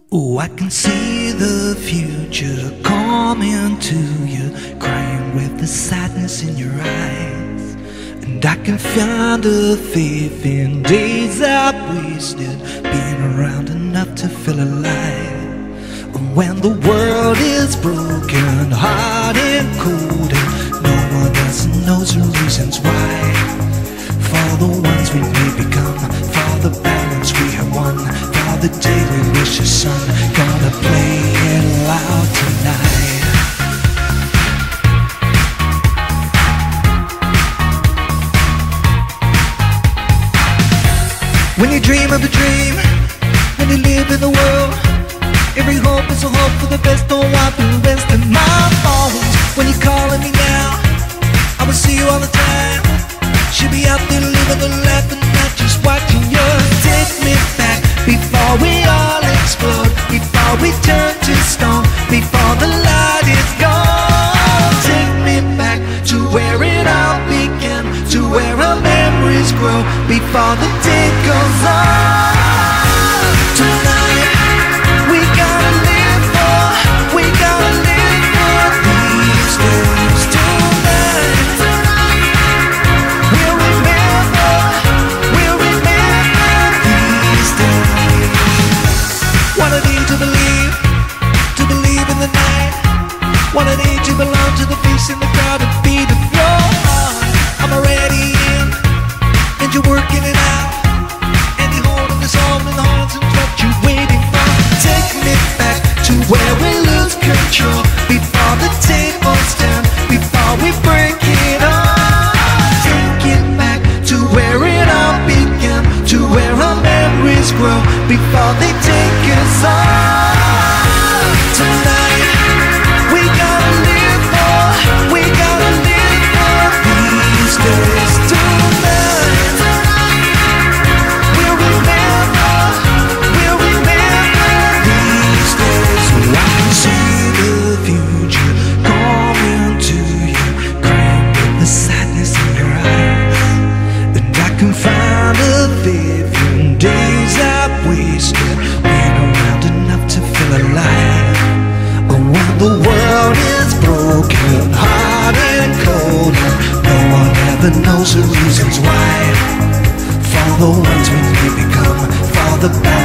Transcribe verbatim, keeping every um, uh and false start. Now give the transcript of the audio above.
Oh, I can see the future coming to you, crying with the sadness in your eyes. And I can find a faith in days I've wasted, being around enough to feel alive. And when the world is broken, hard and cold, and no one else knows the reasons why, for the ones we may become, for the balance we have won, for the day we wish the sun, gonna play it loud tonight. When you dream of a dream, when you live in the world, every hope is a hope for the best, don't want the rest of my bones. When you're calling me now, I will see you all the time. Should be out there living the life and not just watching you. Take me back before we all explode, before we turn to stone, before the light is gone. Take me back to where it all began, to where our memories grow, before the day goes on. Tonight we gotta live for, we gotta live for these days. Tonight we'll remember, we'll remember these days. What I need to believe, to believe in the night. What I need to belong to the face in the crowd and beat of your heart. I'm already in, and you're working it out, and you're holding this all in the hearts and what you're waiting for. Take me back to where we lose control, before the tables turn, before we break it all. Take it back to where it all began, to where our memories grow, before they take us all. Tonight we gotta live for, we gotta live for these days. Tonight we'll remember, we'll remember these days. Well, I can see the future coming to you, crying with the sadness in your eyes. And I can find a faith in days I've wasted, being around enough to feel alive. But when the world is broken, hard and cold, and no one ever knows the reasons why, for the ones we may become, for the